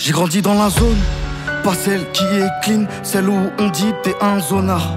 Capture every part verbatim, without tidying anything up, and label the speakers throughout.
Speaker 1: J'ai grandi dans la zone, pas celle qui est clean, celle où on dit t'es un zonard.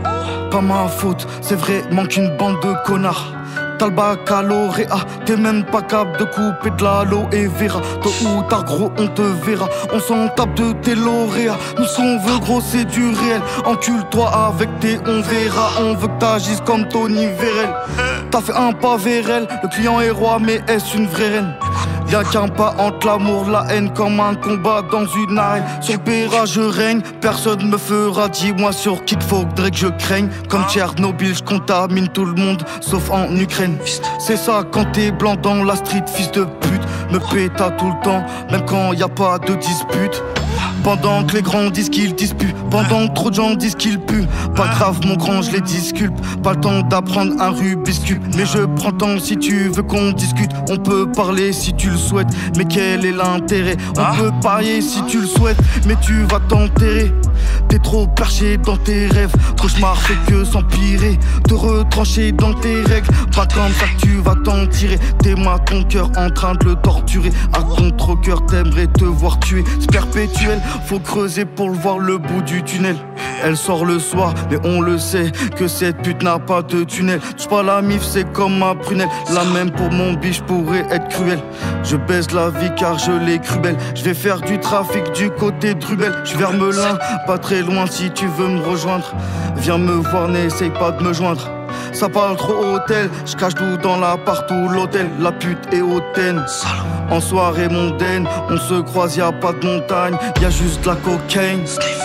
Speaker 1: Pas ma faute, c'est vraiment qu'une bande de connards. T'as le baccalauréat, t'es même pas capable de couper de l'aloe vera. Tôt ou tard gros on te verra, on s'en tape de tes lauréats. Nous ce qu'on veut gros c'est du réel, encule-toi avec tes on verra. On veut que t'agisses comme Tony Vérel. T'as fait un pas vers elle, le client est roi mais est-ce une vraie reine? Y'a qu'un pas entre l'amour, la haine, comme un combat dans une arène. Sur le Péra je règne, personne me fera. Dis-moi sur qui faudrait que je craigne. Comme Tchernobyl, je contamine tout le monde, sauf en Ukraine. C'est ça quand t'es blanc dans la street, fils de pute. Me péta tout le temps, même quand y a pas de dispute. Pendant que les grands disent qu'ils disputent, pendant que trop de gens disent qu'ils puent. Pas grave mon grand, je les disculpe. Pas le temps d'apprendre un Rubik's Cube. Mais je prends le temps si tu veux qu'on discute. On peut parler si tu le souhaites, mais quel est l'intérêt? On peut parier si tu le souhaites, mais tu vas t'enterrer. T'es trop perché dans tes rêves, cauchemar fait que s'empirer. Te retrancher dans tes règles, pas comme ça que tu vas t'en tirer. T'es moi ton cœur en train de le torturer. À contre-cœur t'aimerais te voir tuer. C'est perpétuel, faut creuser pour le voir le bout du tunnel. Elle sort le soir, mais on le sait que cette pute n'a pas de tunnel. Touche pas la mif, c'est comme ma prunelle. La même pour mon biche pourrait être cruel. Je baisse la vie car je l'ai cru belle. Je vais faire du trafic du côté de Rubel. Je vais vers Melun, pas très loin si tu veux me rejoindre. Viens me voir, n'essaye pas de me joindre. Ça parle trop hôtel, je cache tout dans l'appart ou l'hôtel. La pute est hautaine. En soirée mondaine, on se croise, y a pas de montagne, y a juste de la cocaïne.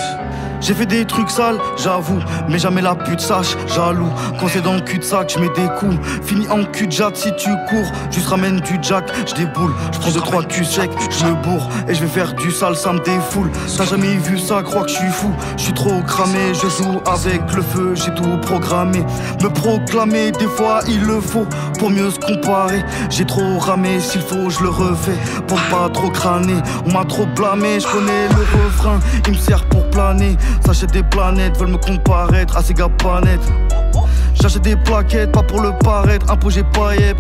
Speaker 1: J'ai fait des trucs sales, j'avoue, mais jamais la pute sache, jaloux. Quand c'est dans le cul-de-sac, je mets des coups. Fini en cul de jatte si tu cours, juste ramène du jack, je déboule. Je prends deux trois culs secs, je me bourre et je vais faire du sale, ça me défoule. T'as jamais vu ça, crois que je suis fou. Je suis trop cramé, je joue avec le feu, j'ai tout programmé. Me proclamer, des fois il le faut, pour mieux se comparer. J'ai trop ramé, s'il faut je le refais, pour pas trop crâner. On m'a trop blâmé, je connais le refrain, il me sert pour planer. S'achète des planètes, veulent me comparaître à ces gars pas nets. J'achète des plaquettes, pas pour le paraître, impôt j'ai pas yep.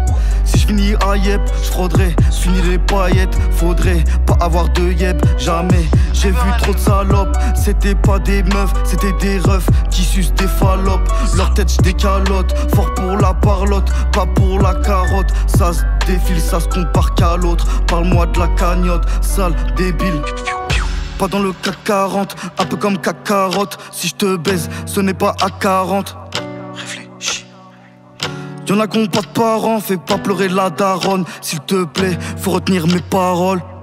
Speaker 1: Si je finis à yep, je frauderai, je finis les paillettes. Faudrait pas avoir de yep, jamais. J'ai vu trop de salopes, c'était pas des meufs, c'était des refs qui sucent des falopes. Leur tête j'dés calottes, fort pour la parlotte, pas pour la carotte. Ça se défile, ça se compare qu'à l'autre. Parle-moi de la cagnotte, sale débile. Pas dans le C A C quarante, un peu comme cacarotte. Si je te baise, ce n'est pas à quarante. Réfléchis. Y'en a qui ont pas de parents, fais pas pleurer la daronne. S'il te plaît, faut retenir mes paroles.